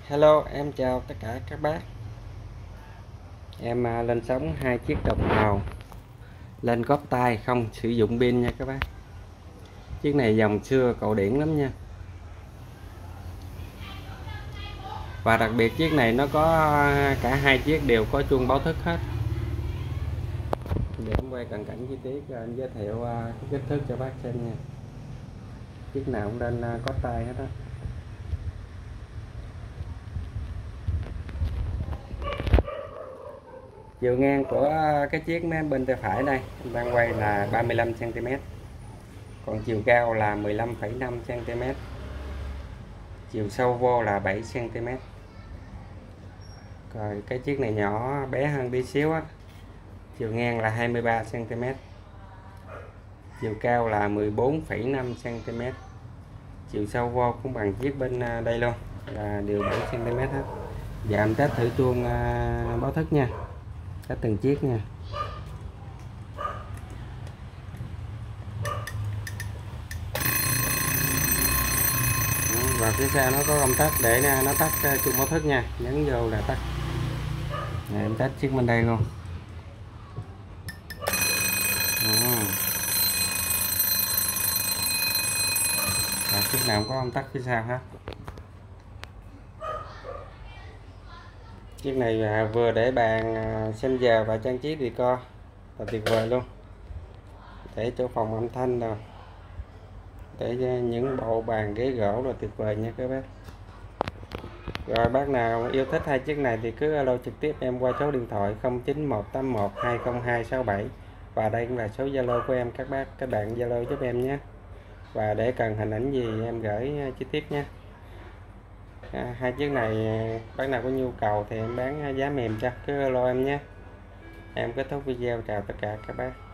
Hello, em chào tất cả các bác. Em lên sóng hai chiếc đồng hồ lên gót tay không sử dụng pin nha các bác. Chiếc này dòng xưa cổ điển lắm nha. Và đặc biệt chiếc này nó có cả hai chiếc đều có chuông báo thức hết. Để em quay cận cảnh chi tiết rồi anh giới thiệu cái kích thước cho bác xem nha. Chiếc nào cũng lên gót tay hết á. Chiều ngang của cái chiếc mấy bên tay phải đây em đang quay là 35 cm, còn chiều cao là 15,5 cm, chiều sâu vô là 7 cm. Rồi cái chiếc này nhỏ bé hơn tí xíu á, chiều ngang là 23 cm, chiều cao là 14,5 cm, chiều sâu vô cũng bằng chiếc bên đây luôn, là đều 7 cm hết. Giờ em test thử chuông báo thức nha, test từng chiếc nha. Và phía sau nó có công tắc để nó tắt chuông báo thức nha, nhấn vô là tắt. Này, em test chiếc bên đây luôn. Chiếc nào cũng có công tắc phía sau hết. Chiếc này vừa để bàn xem giờ và trang trí decor là tuyệt vời luôn, để chỗ phòng âm thanh rồi, để những bộ bàn ghế gỗ là tuyệt vời nha các bác. Rồi bác nào yêu thích hai chiếc này thì cứ alo trực tiếp em qua số điện thoại 09181 20267, và đây cũng là số Zalo của em các bác, các bạn Zalo giúp em nhé. Và để cần hình ảnh gì em gửi chi tiết nhé. Hai chiếc này bác nào có nhu cầu thì em bán giá mềm cho, cứ alo em nhé. Em kết thúc video, chào tất cả các bác.